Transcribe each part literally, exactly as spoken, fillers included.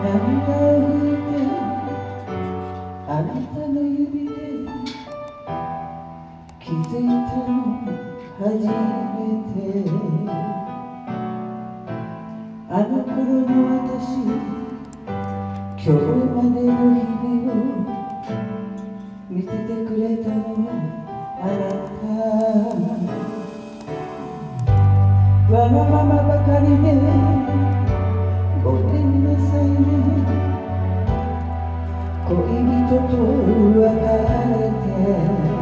涙を拭いてあなたの指で気づいたの初めて。あの頃の私、今日までの日々を見ててくれたのはあなた。わがままばかりでごめんなさいね。恋人と別れて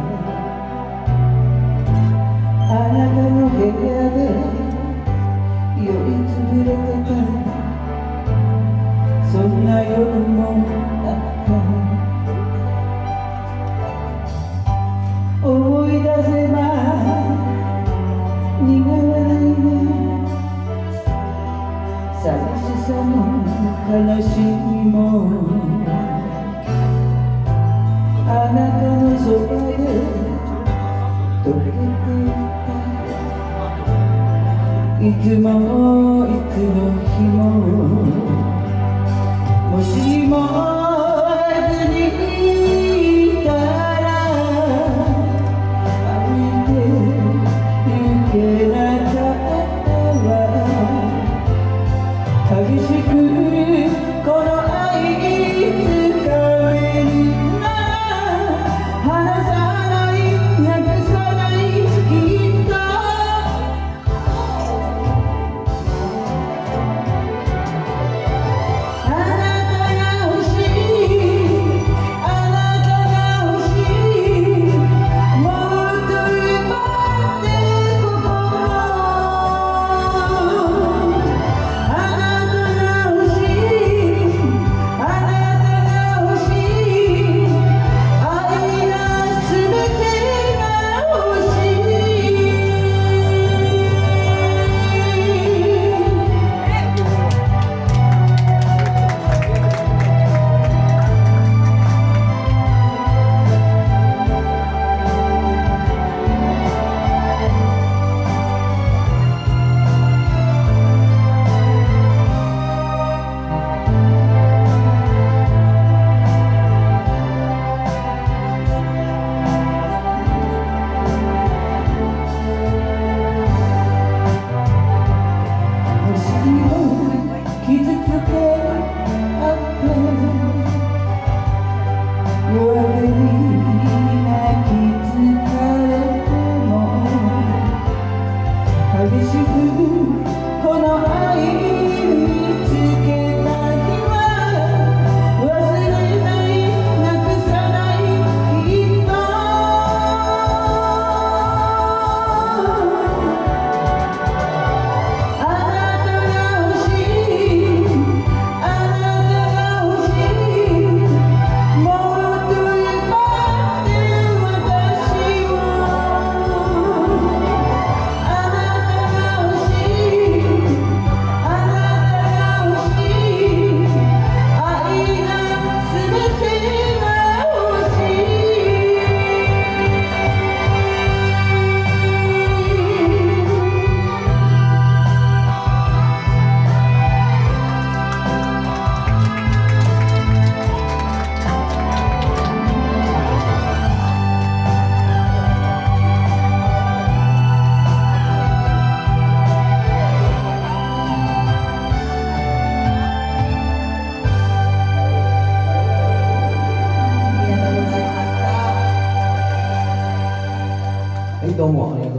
あなたの部屋で酔いつぶれてた、そんな夜もあった。思い出せば苦笑いで寂しさも悲しみもあなたのそばで溶けていった。いつもいつの日ももしも会えずにいたら歩いて行けなかったわ。激しくこの愛つかめるなら離さないなくさないきっと。 どうも。